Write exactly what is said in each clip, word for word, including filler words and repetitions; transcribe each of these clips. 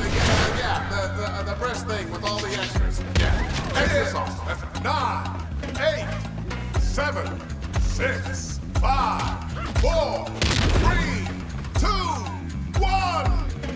yeah, yeah, the, the, the breast thing with all the extras. Yeah, extra sauce. Nine, eight, seven, six, five, four, three, two, one.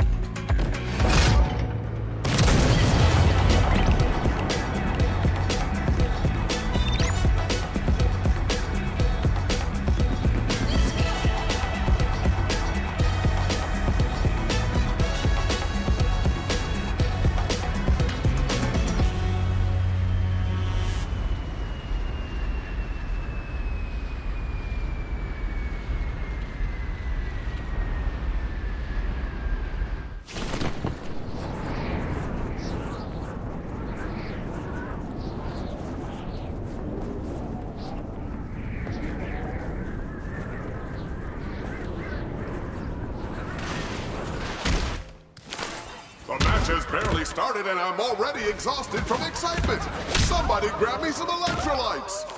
The match has barely started and I'm already exhausted from excitement. Somebody grab me some electrolytes.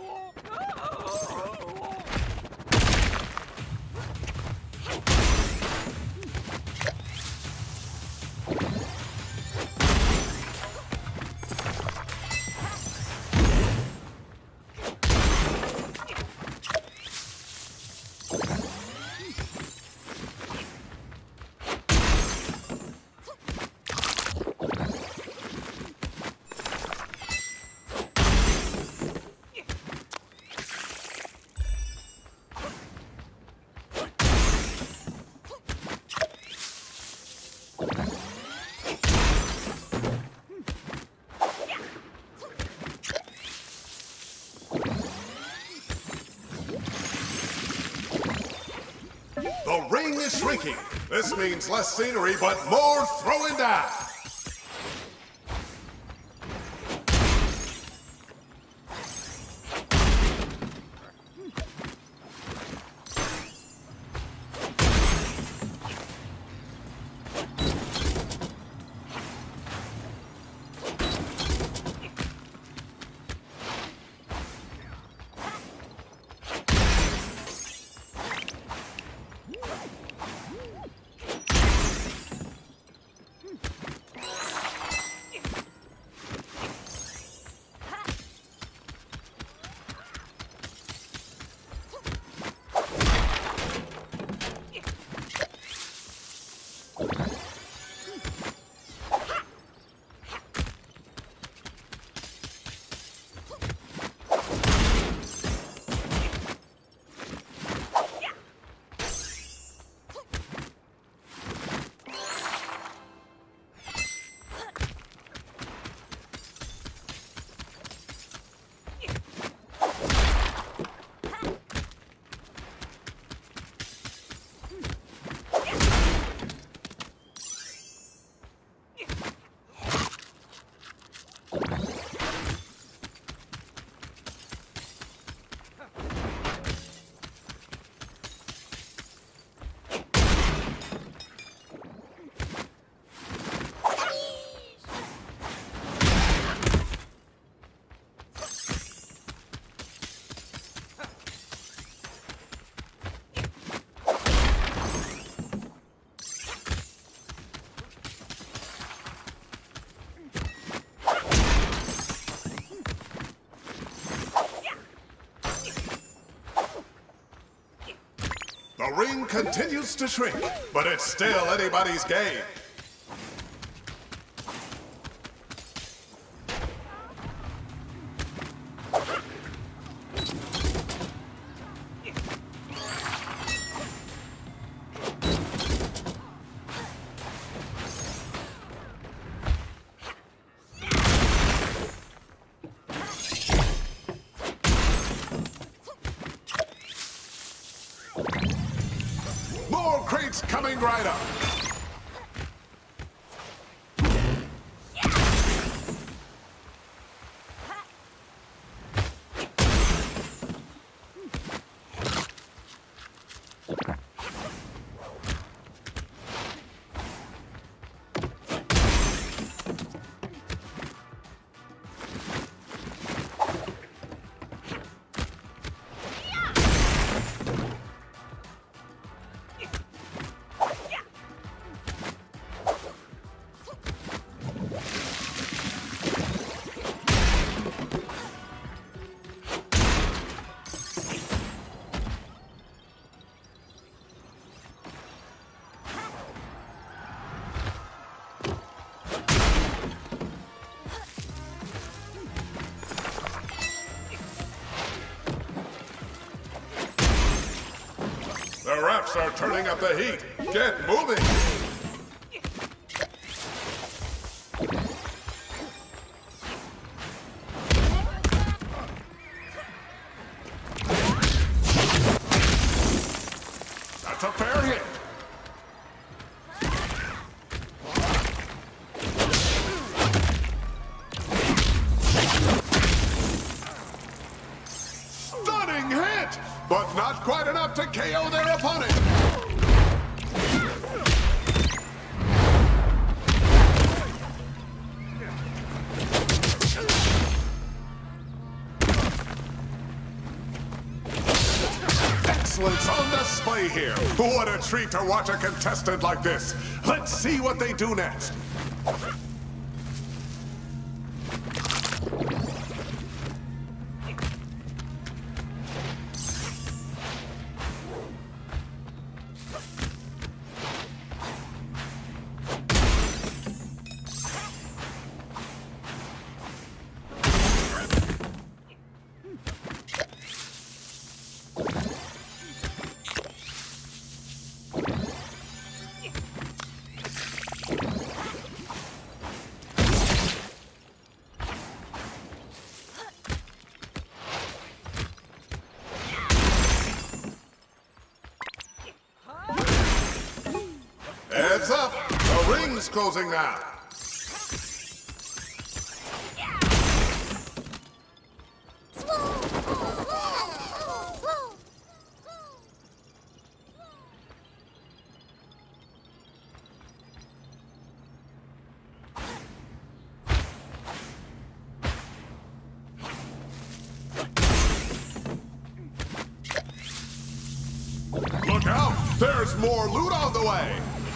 The ring is shrinking. This means less scenery, but more throwing down. The ring continues to shrink, but it's still anybody's game. More crates coming right up. folks are turning up the heat. Get moving! That's a fair hit. Stunning hit! But not quite enough to K O their opponent. Excellence on display here. What a treat to watch a contestant like this. Let's see what they do next. Heads up! The ring's closing now. Look out! There's more loot on the way!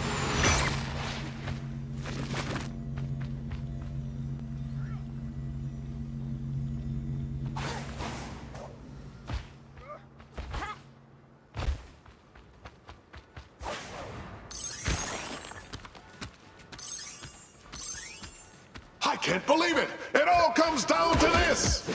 I can't believe it! It all comes down to this!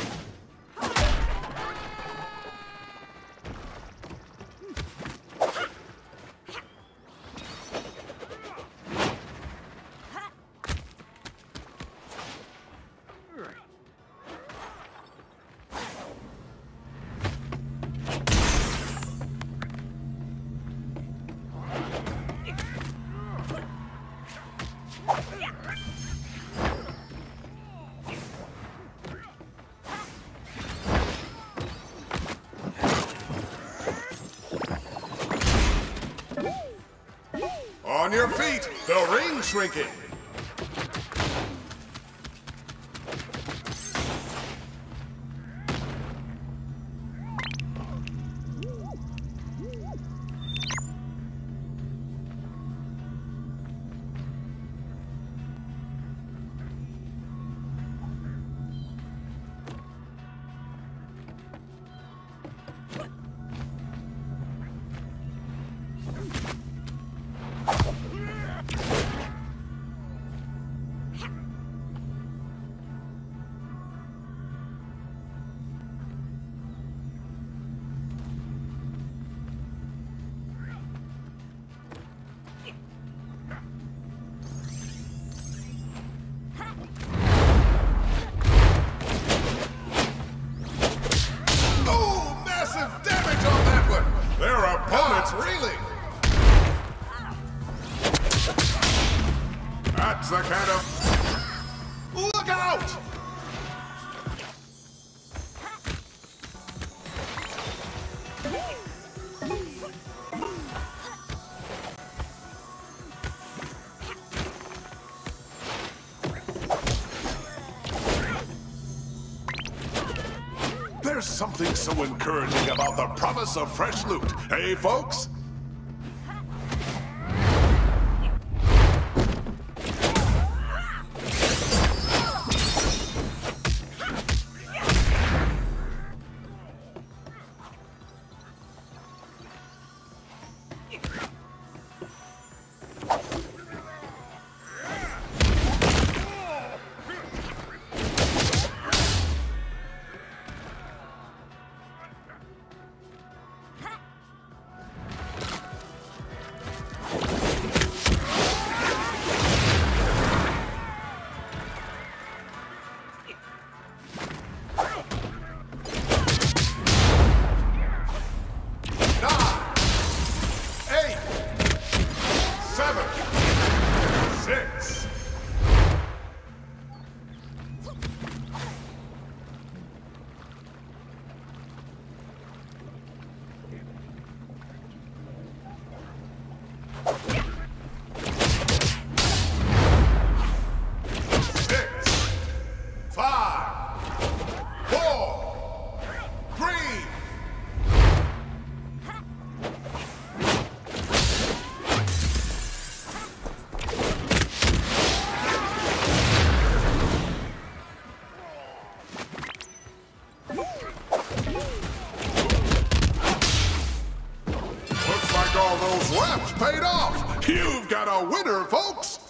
On your feet, the ring's shrinking. That's the kind of... Look out! There's something so encouraging about the promise of fresh loot, eh, folks? like all those reps paid off. You've got a winner, folks.